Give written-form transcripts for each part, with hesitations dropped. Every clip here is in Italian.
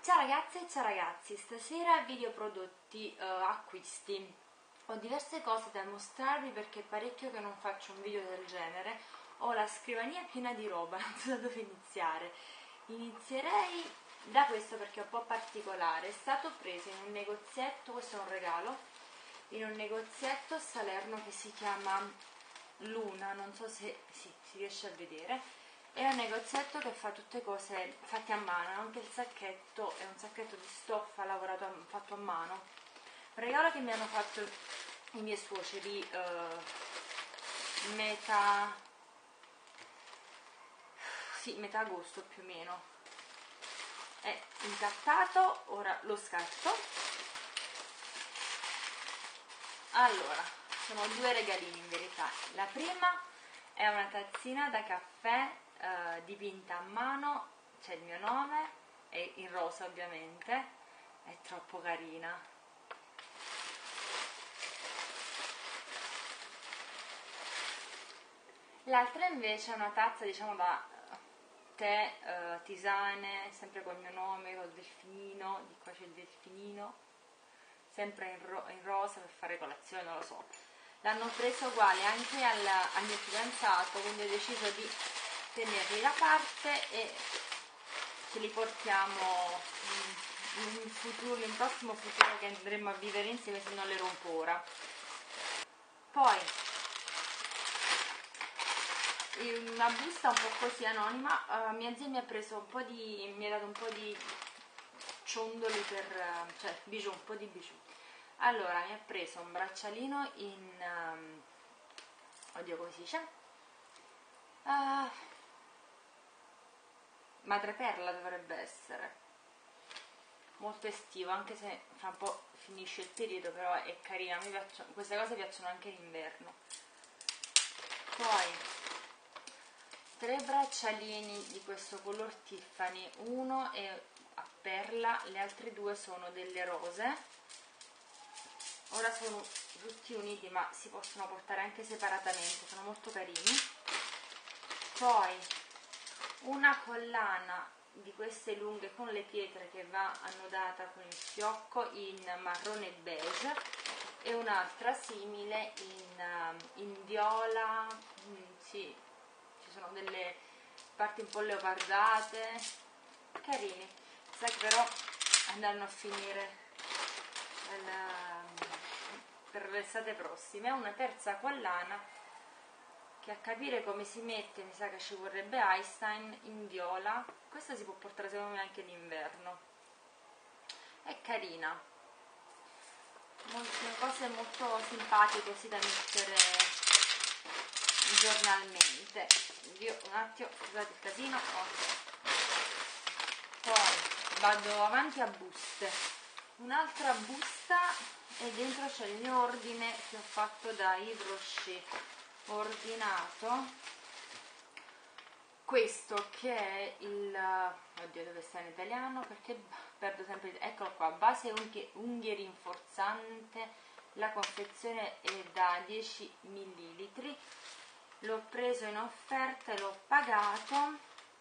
Ciao ragazze e ciao ragazzi, stasera video prodotti acquisti. Ho diverse cose da mostrarvi perché è parecchio che non faccio un video del genere. Ho la scrivania piena di roba, non so da dove iniziare. Inizierei da questo perché è un po' particolare. È stato preso in un negozietto, questo è un regalo, in un negozietto a Salerno che si chiama Luna, non so se si riesce a vedere. È un negozietto che fa tutte cose fatte a mano, anche il sacchetto è un sacchetto di stoffa fatto a mano. Un regalo che mi hanno fatto i miei suoceri metà agosto più o meno. È incartato, ora lo scatto. Allora, sono due regalini in verità. La prima è una tazzina da caffè dipinta a mano, c'è il mio nome, è in rosa ovviamente, è troppo carina. L'altra invece è una tazza, diciamo, da tè, tisane, sempre col mio nome, col delfinino, di qua c'è il delfinino, sempre in rosa per fare colazione, non lo so. L'hanno preso uguale anche al mio fidanzato, quindi ho deciso di tenerli da parte e ce li portiamo in prossimo futuro che andremo a vivere insieme, se non le rompo ora. Poi una busta un po' così anonima, mia zia mi ha preso mi ha dato un po' di ciondoli cioè bijou, un po' di bijou. Allora mi ha preso un braccialino in oddio, come si dice? Madreperla dovrebbe essere, molto estivo, anche se fra un po' finisce il periodo, però è carina, a me piacciono, queste cose piacciono anche in inverno. Poi 3 braccialini di questo color Tiffany, uno è a perla, le altre due sono delle rose. Ora sono tutti uniti ma si possono portare anche separatamente, sono molto carini. Poi una collana di queste lunghe con le pietre che va annodata con il fiocco in marrone e beige e un'altra simile in viola, sì, ci sono delle parti un po' leopardate, carini. Sai che però andranno a finire per l'estate prossima. Una terza collana che, a capire come si mette, mi sa che ci vorrebbe Einstein, in viola. Questa si può portare secondo me anche d'inverno, è carina, cose molto simpatiche così da mettere giornalmente. Io un attimo, scusate il casino, ok. Poi vado avanti a buste, un'altra busta e dentro c'è il mio ordine che ho fatto da Yves Rocher. Ho ordinato questo che è oddio, dove sta in italiano perché perdo sempre, eccolo qua, base unghie rinforzante, la confezione è da 10 ml, l'ho preso in offerta e l'ho pagato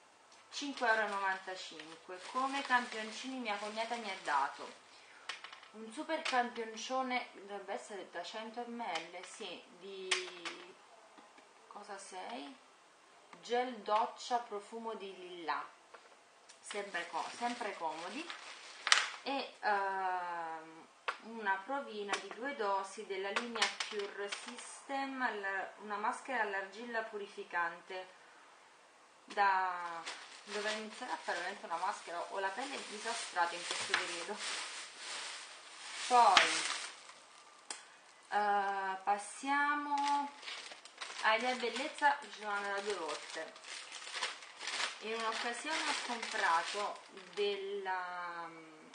5,95 €. Come campioncini mia cognata mi ha dato un super campioncione, dovrebbe essere da 100 ml, sì, di cosa sei? Gel doccia profumo di lilla, sempre comodi, e una provina di 2 dosi della linea Pure System, una maschera all'argilla purificante. Dovrei iniziare a fare veramente una maschera, ho la pelle disastrata in questo periodo. Poi passiamo Idea Bellezza, ci sono andata 2 volte. In un'occasione ho comprato della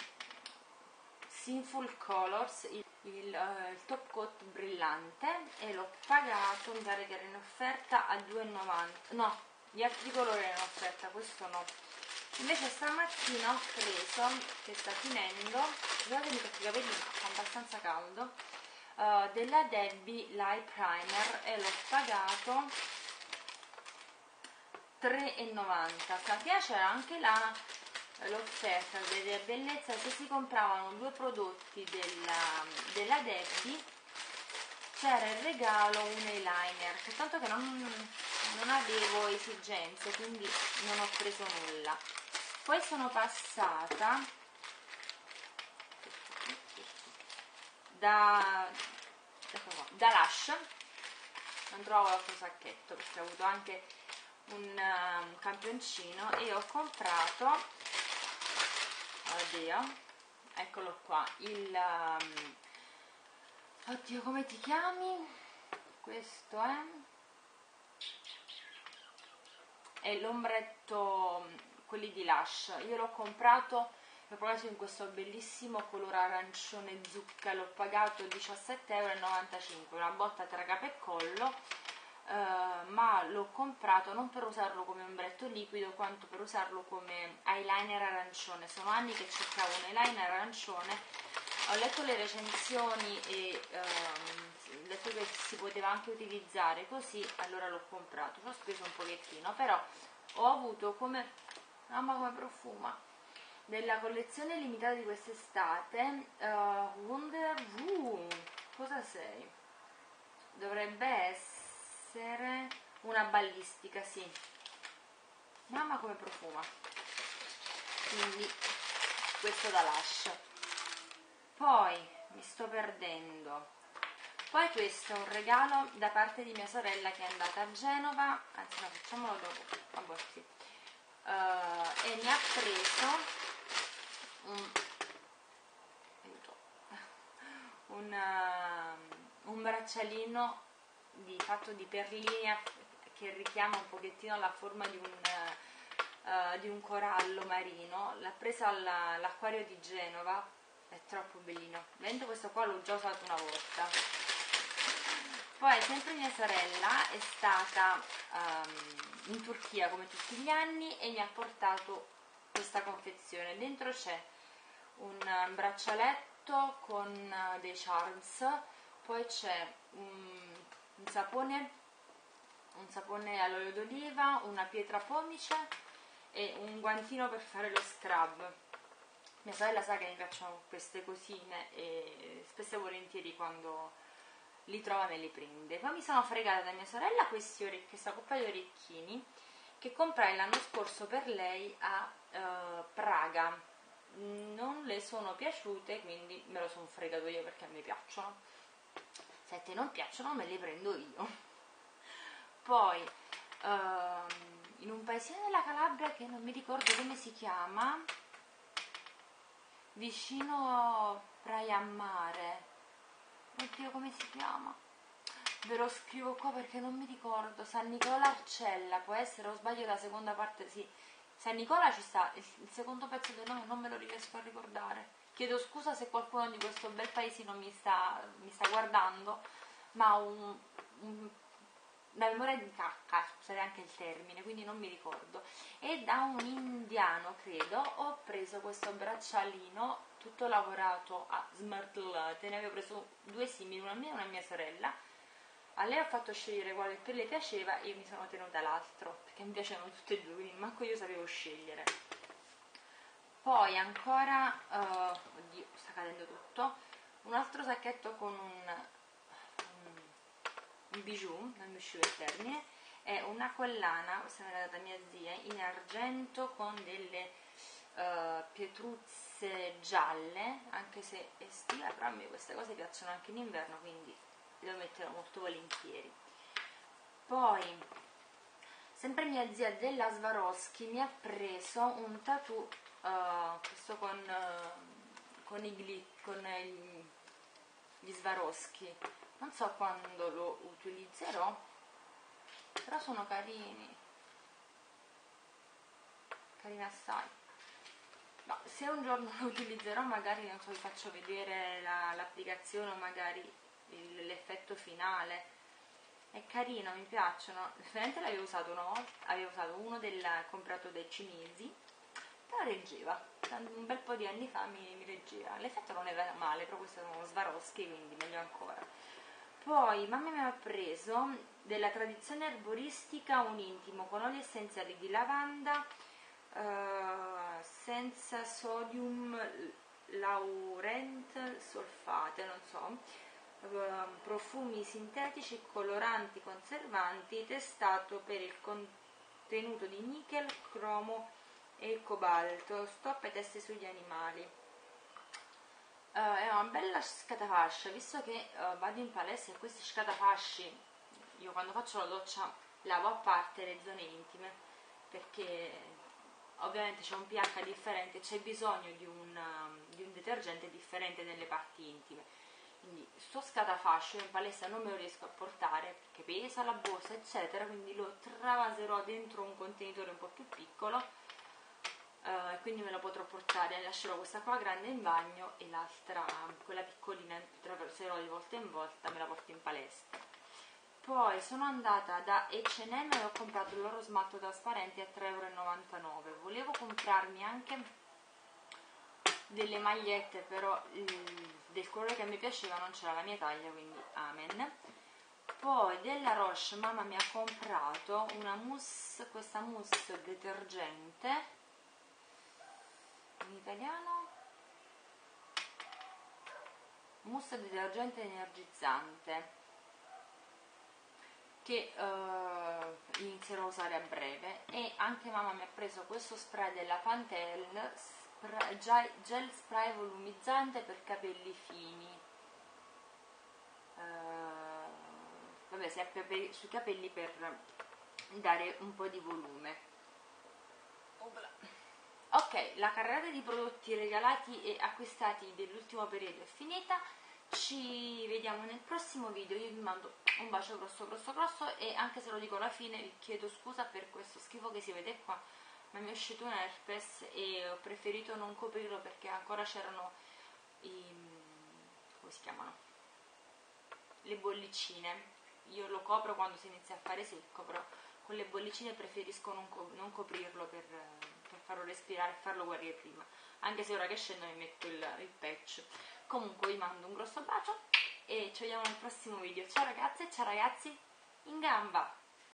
Sinful Colors il top coat brillante e l'ho pagato, mi pare che era in offerta a 2,90 €. No, gli altri colori erano in offerta, questo no. Invece stamattina ho preso, che sta finendo, scusatemi perché i capelli fa abbastanza caldo, della Debbie Light Primer e l'ho pagato 3,90 €. Stamattina c'era anche la l'offerta della bellezza, se si compravano 2 prodotti della Debbie c'era in regalo un eyeliner, soltanto che non avevo esigenze, quindi non ho preso nulla. Poi sono passata da Lush, non trovo l'altro sacchetto perché ho avuto anche un campioncino e ho comprato, oddio, eccolo qua, oddio, come ti chiami? Questo è l'ombretto, quelli di Lush. Io l'ho comprato proprio in questo bellissimo colore arancione zucca, l'ho pagato 17,95 €, una botta tra capo e collo, ma l'ho comprato non per usarlo come ombretto liquido quanto per usarlo come eyeliner arancione. Sono anni che cercavo un eyeliner arancione, ho letto le recensioni e ho detto che si poteva anche utilizzare così, allora l'ho comprato. Ci ho speso un pochettino, però ho avuto come, mamma come profuma, della collezione limitata di quest'estate, cosa sei? Dovrebbe essere una ballistica, sì, mamma come profuma, quindi questo da Lush. Poi mi sto perdendo, poi questo è un regalo da parte di mia sorella che è andata a Genova, anzi no, facciamolo dopo, vabbè, sì. E mi ha preso un braccialino fatto di perline che richiama un pochettino la forma di un corallo marino. L'ha presa all'acquario di Genova, è troppo bellino. Vedete, questo qua l'ho già usato una volta. Poi sempre mia sorella è stata in Turchia come tutti gli anni e mi ha portato questa confezione. Dentro c'è un braccialetto con dei charms, poi c'è un sapone all'olio d'oliva, una pietra pomice e un guantino per fare lo scrub. Mia sorella sa che mi piacciono queste cosine e spesso e volentieri quando li trova me li prende. Poi mi sono fregata da mia sorella questa coppa di orecchini che comprai l'anno scorso per lei a Praga. Non le sono piaciute, quindi me lo sono fregato io perché mi piacciono. Se a te non piacciono me li prendo io. Poi in un paesino della Calabria che non mi ricordo come si chiama, vicino Praia a Mare, oddio come si chiama, ve lo scrivo qua perché non mi ricordo, San Nicola Arcella, può essere, o sbaglio la seconda parte, sì, San Nicola ci sta, il secondo pezzo del nome non me lo riesco a ricordare, chiedo scusa se qualcuno di questo bel paesino mi sta guardando, ma la memoria di cacca, scusate anche il termine, quindi non mi ricordo. E da un indiano, credo, ho preso questo braccialino tutto lavorato a smartellate, ne avevo preso 2 simili, una mia e una mia sorella. A lei ho fatto scegliere quale più le piaceva e io mi sono tenuta l'altro, perché mi piacevano tutte e 2, quindi manco io sapevo scegliere. Poi ancora, oddio, sta cadendo tutto, un altro sacchetto con un bijou, non mi usciva il termine, è una collana, questa me l'ha data mia zia, in argento con delle pietruzze gialle, anche se è estiva, però a me queste cose piacciono anche in inverno, quindi le metterò molto volentieri. Poi sempre mia zia della Swarovski mi ha preso un tattoo, questo con gli Swarovski, non so quando lo utilizzerò, però sono carini assai. No, se un giorno lo utilizzerò magari, non so, vi faccio vedere l'applicazione o magari l'effetto finale. È carino, mi piacciono. Veramente l'avevo usato una volta, avevo usato uno comprato dai cinesi, però reggeva, un bel po' di anni fa mi reggeva. L'effetto non era male, però questo è uno Swarovski, quindi meglio ancora. Poi mamma mi ha preso della tradizione erboristica un intimo con oli essenziali di lavanda, senza sodium laurent solfate, non so, profumi sintetici, coloranti, conservanti, testato per il contenuto di nickel, cromo e cobalto, stop ai test sugli animali. È una bella scatafascia, visto che vado in palestra e questi scatafasci, io quando faccio la doccia lavo a parte le zone intime, perché ovviamente c'è un pH differente, c'è bisogno di un detergente differente nelle parti intime. Quindi sto scatafascio in palestra non me lo riesco a portare perché pesa la borsa eccetera, quindi lo travaserò dentro un contenitore un po' più piccolo, quindi me lo potrò portare, lascerò questa qua grande in bagno e l'altra, quella piccolina, traverserò di volta in volta, me la porto in palestra. Poi sono andata da H&M e ho comprato il loro smalto trasparente a 3,99 €. Volevo comprarmi anche delle magliette, però del colore che mi piaceva non c'era la mia taglia, quindi amen. Poi della Roche mamma mi ha comprato una mousse, questa mousse detergente, in italiano mousse detergente energizzante, che inizierò a usare a breve. E anche mamma mi ha preso questo spray della Pantel, gel spray volumizzante per capelli fini, vabbè, serve sui capelli per dare un po' di volume. Ok, la carrellata di prodotti regalati e acquistati dell'ultimo periodo è finita. Ci vediamo nel prossimo video. Io vi mando un bacio grosso grosso grosso, e anche se lo dico alla fine vi chiedo scusa per questo schifo che si vede qua, ma mi è uscito un herpes e ho preferito non coprirlo perché ancora c'erano come si chiamano, le bollicine. Io lo copro quando si inizia a fare secco, però con le bollicine preferisco non coprirlo per farlo respirare e farlo guarire prima, anche se ora che scendo mi metto il patch. Comunque vi mando un grosso bacio e ci vediamo nel prossimo video. Ciao ragazze e ciao ragazzi, in gamba!